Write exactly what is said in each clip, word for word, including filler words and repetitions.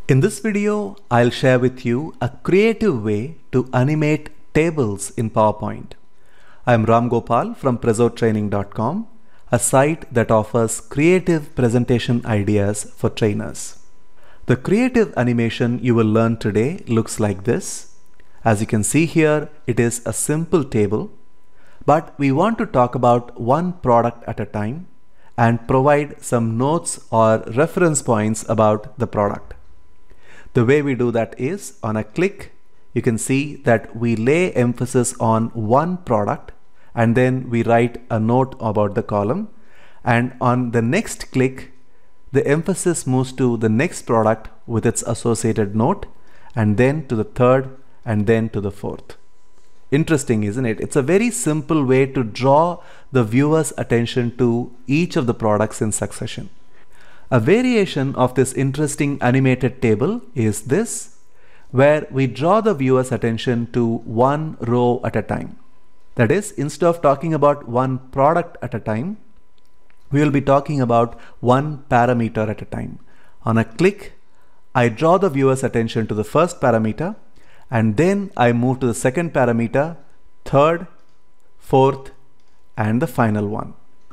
In this video, I'll share with you a creative way to animate tables in PowerPoint. I'm Ram Gopal from prezo training dot com, a site that offers creative presentation ideas for trainers. The creative animation you will learn today looks like this. As you can see here, it is a simple table, but we want to talk about one product at a time and provide some notes or reference points about the product. The way we do that is, on a click, you can see that we lay emphasis on one product and then we write a note about the column, and on the next click the emphasis moves to the next product with its associated note, and then to the third, and then to the fourth. Interesting, isn't it? It's a very simple way to draw the viewer's attention to each of the products in succession. A variation of this interesting animated table is this, where we draw the viewer's attention to one row at a time. That is, instead of talking about one product at a time, we will be talking about one parameter at a time. On a click, I draw the viewer's attention to the first parameter, and then I move to the second parameter, third, fourth, and the final one.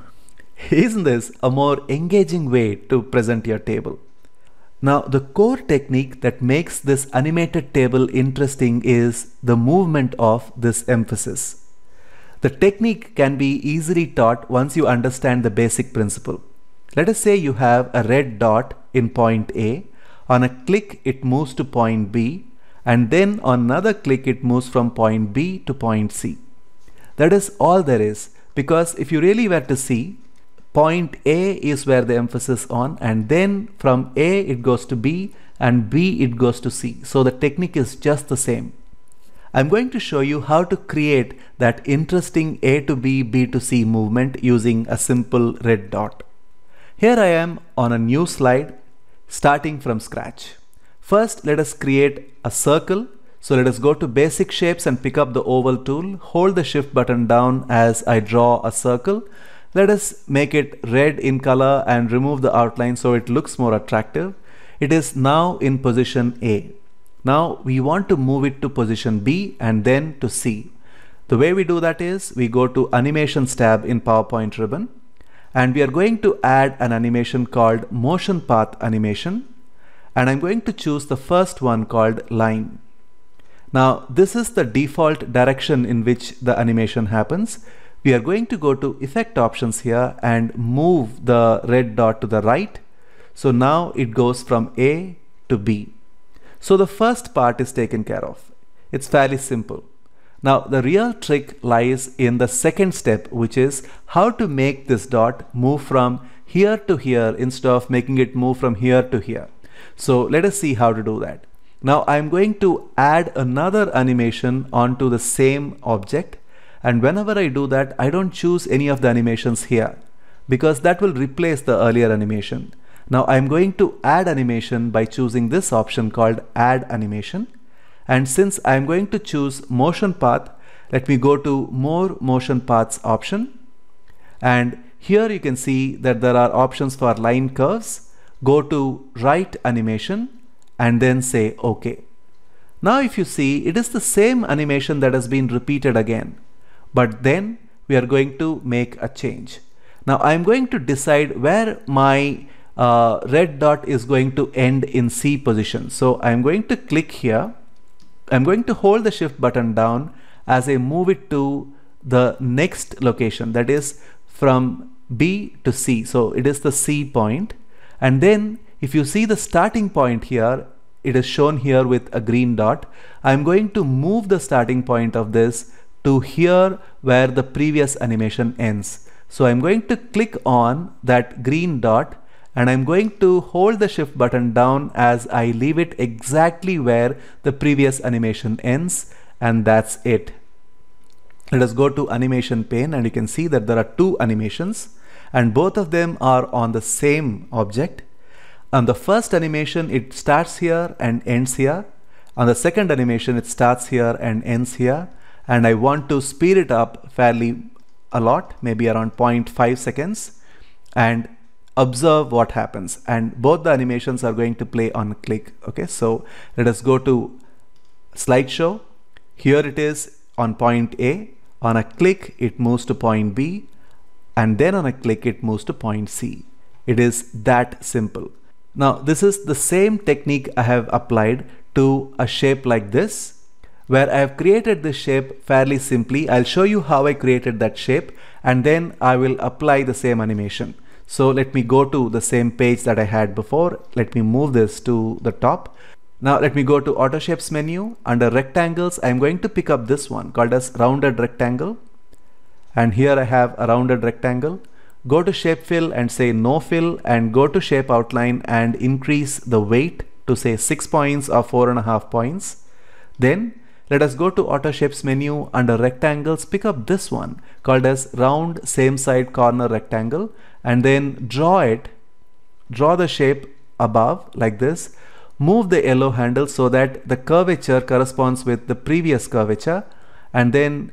Isn't this a more engaging way to present your table? Now, the core technique that makes this animated table interesting is the movement of this emphasis. The technique can be easily taught once you understand the basic principle. Let us say you have a red dot in point A. On a click, it moves to point B, and then on another click, it moves from point B to point C. That is all there is, because if you really were to see, point A is where the emphasis on, and then from A it goes to B, and B it goes to C. So the technique is just the same. I'm going to show you how to create that interesting A to B, B to C movement using a simple red dot. Here I am on a new slide starting from scratch. First, let us create a circle. So let us go to basic shapes and pick up the oval tool. Hold the shift button down as I draw a circle. Let us make it red in color and remove the outline so it looks more attractive. It is now in position A. Now we want to move it to position B and then to C. The way we do that is, we go to Animations tab in PowerPoint ribbon, and we are going to add an animation called Motion Path Animation, and I'm going to choose the first one called Line. Now this is the default direction in which the animation happens. We are going to go to Effect Options here and move the red dot to the right. So now it goes from A to B. So the first part is taken care of. It's fairly simple. Now the real trick lies in the second step, which is how to make this dot move from here to here instead of making it move from here to here. So let us see how to do that. Now I'm going to add another animation onto the same object. And whenever I do that, I don't choose any of the animations here, because that will replace the earlier animation. Now I'm going to add animation by choosing this option called Add Animation. And since I'm going to choose Motion Path, let me go to More Motion Paths option. And here you can see that there are options for line curves. Go to Write Animation and then say OK. Now if you see, it is the same animation that has been repeated again. But then we are going to make a change. Now I'm going to decide where my uh, red dot is going to end in C position. So I'm going to click here. I'm going to hold the shift button down as I move it to the next location, that is from B to C. So it is the C point. And then if you see the starting point here, it is shown here with a green dot. I'm going to move the starting point of this to here where the previous animation ends. So I'm going to click on that green dot and I'm going to hold the shift button down as I leave it exactly where the previous animation ends, and that's it. Let us go to Animation pane, and you can see that there are two animations and both of them are on the same object. On the first animation, it starts here and ends here. On the second animation, it starts here and ends here. And I want to speed it up fairly a lot, maybe around zero point five seconds. And observe what happens, and both the animations are going to play on click. Okay, so let us go to slideshow. Here it is on point A. On a click it moves to point B, and then on a click it moves to point C. It is that simple. Now this is the same technique I have applied to a shape like this, where I have created this shape fairly simply. I'll show you how I created that shape, and then I will apply the same animation. So let me go to the same page that I had before. Let me move this to the top. Now let me go to Auto Shapes menu. Under rectangles, I'm going to pick up this one called as rounded rectangle. And here I have a rounded rectangle. Go to Shape Fill and say No Fill, and go to Shape Outline and increase the weight to say six points or four and a half points. Then let us go to Auto Shapes menu. Under rectangles, pick up this one called as round same side corner rectangle, and then draw it, draw the shape above like this. Move the yellow handle so that the curvature corresponds with the previous curvature, and then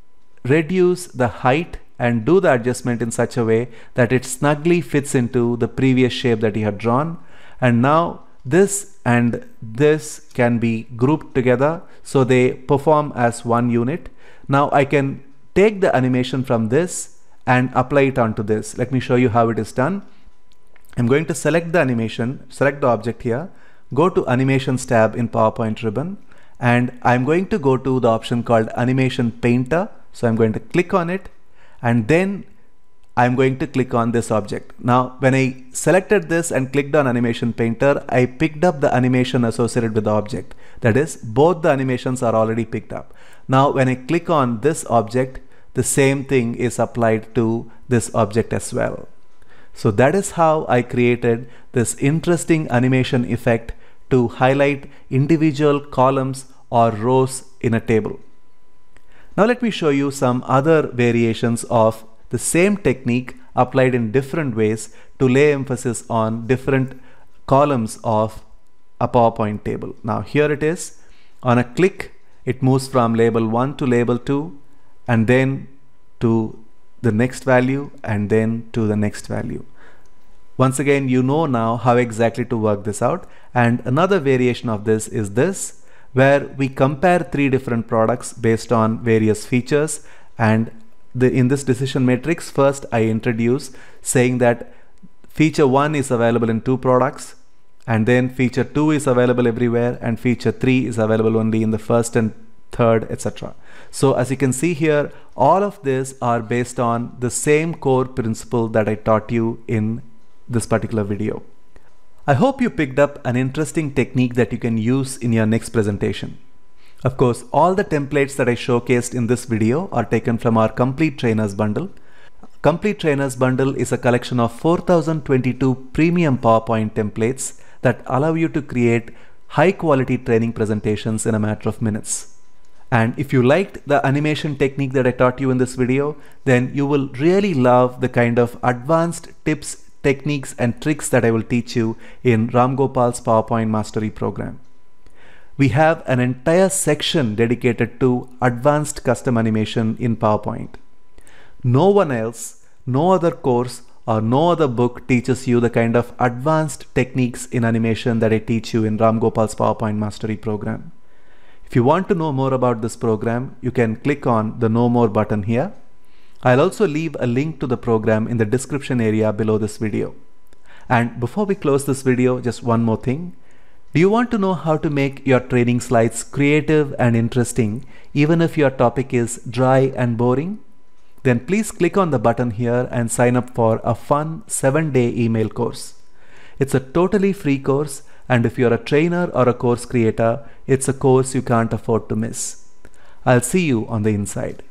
reduce the height and do the adjustment in such a way that it snugly fits into the previous shape that you had drawn. And now this and this can be grouped together so they perform as one unit. Now I can take the animation from this and apply it onto this. Let me show you how it is done. I'm going to select the animation, select the object here, go to Animations tab in PowerPoint ribbon, and I'm going to go to the option called Animation Painter. So I'm going to click on it, and then I'm going to click on this object. Now when I selected this and clicked on Animation Painter, I picked up the animation associated with the object. That is, both the animations are already picked up. Now when I click on this object, the same thing is applied to this object as well. So that is how I created this interesting animation effect to highlight individual columns or rows in a table. Now let me show you some other variations of the same technique applied in different ways to lay emphasis on different columns of a PowerPoint table. Now here it is. On a click, it moves from label one to label two, and then to the next value, and then to the next value. Once again, you know now how exactly to work this out. And another variation of this is this, where we compare three different products based on various features. And the, in this decision matrix, first I introduce saying that feature one is available in two products, and then feature two is available everywhere, and feature three is available only in the first and third, et cetera. So as you can see here, all of this are based on the same core principle that I taught you in this particular video. I hope you picked up an interesting technique that you can use in your next presentation. Of course, all the templates that I showcased in this video are taken from our Complete Trainers bundle. Complete Trainers bundle is a collection of four thousand twenty-two premium PowerPoint templates that allow you to create high quality training presentations in a matter of minutes. And if you liked the animation technique that I taught you in this video, then you will really love the kind of advanced tips, techniques and tricks that I will teach you in Ram Gopal's PowerPoint Mastery program. We have an entire section dedicated to advanced custom animation in PowerPoint. No one else, no other course or no other book teaches you the kind of advanced techniques in animation that I teach you in Ram Gopal's PowerPoint Mastery program. If you want to know more about this program, you can click on the Know More button here. I'll also leave a link to the program in the description area below this video. And before we close this video, just one more thing. Do you want to know how to make your training slides creative and interesting, even if your topic is dry and boring? Then please click on the button here and sign up for a fun seven day email course. It's a totally free course, and if you're a trainer or a course creator, it's a course you can't afford to miss. I'll see you on the inside.